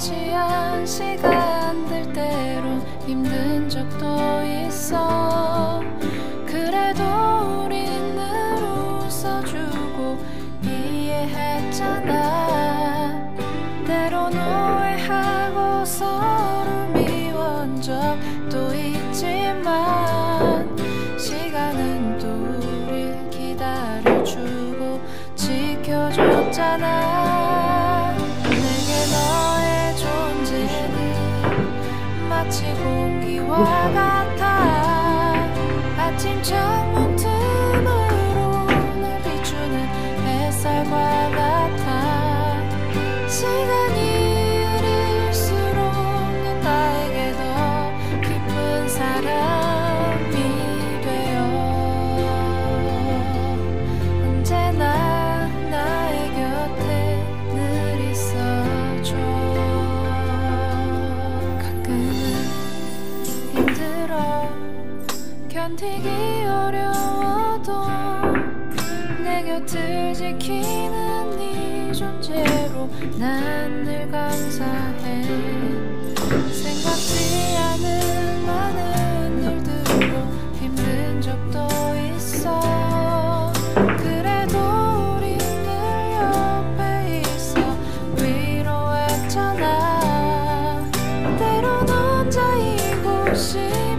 취한 시간들 때론 힘든 적도 있어. 그래도 우린 늘 웃어주고 이해했잖아. 때론 오해하고 서로 미워한 적도 있지만 시간은 또 우릴 기다려주고 지켜줬잖아. 내게 너의 존재는 마치 공기와 같아. 아침 창문 틈으로 날 비추는 햇살과 같아. 시간이 흐를수록 넌 나에게 더 깊은 사람이 되어 언제나 나의 곁에 늘 있어줘. 가끔은 힘들어 견디기 어려워도 내 곁을 지키는 네 존재로 난 늘 감사해. 생각지 않은 많은 일들로 힘든 적도 있어. 그래도 우린 늘 옆에 있어 위로했잖아. 때론 혼자이고 싶